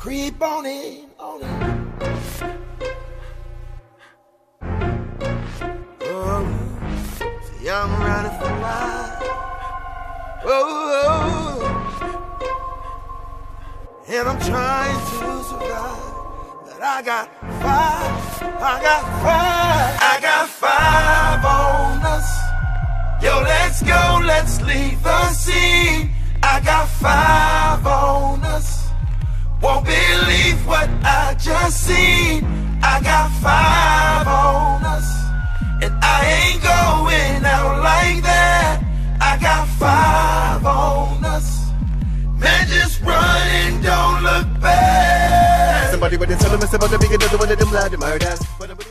creep on in, on in. Oh, see, I'm running for life. Oh, and I'm trying to survive, but I got five on us. Yo, let's go, let's leave the scene. I got five on us. Won't believe what I just seen. I got five on us, and I ain't going out like that. I got five on us. Man, just run and don't look back. Somebody with the tell them it's about to be another one of them loud murders.